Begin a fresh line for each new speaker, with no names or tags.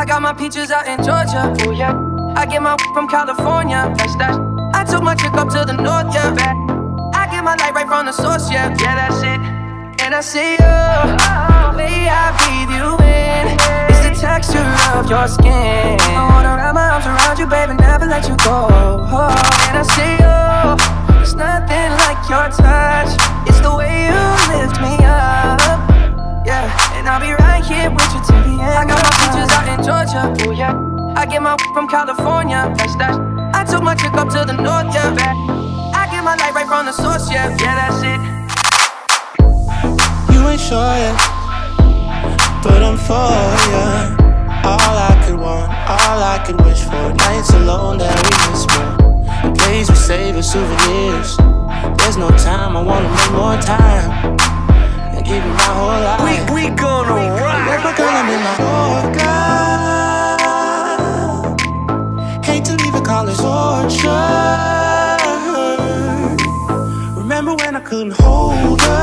I got my peaches out in Georgia. Oh yeah. I get my from California. That's that. I took my chick up to the north, yeah. I get my light right from the source, yeah. Yeah, that's it. And I see you, the way I breathe you in, it's the texture of your skin. I wanna wrap my arms around you, baby, never let you go. And I see you, there's nothing like your touch. It's the way you lift me up, yeah. And I'll be right here with you till the end. I got my peaches out in Georgia, oh yeah. I get my from California, that's that. I took my chick up to the north, yeah. I get my light right from the source, yeah. Yeah, that's it.
You ain't sure yet, but I'm for ya. All I could want, all I could wish for. Nights alone that we can spend, days we save as souvenirs. There's no time, I wanna make more time and give you my whole life.
We gonna rock.
Like my girl, I'm in my Yorker. Hate to leave it, call it torture. Remember when I couldn't hold her?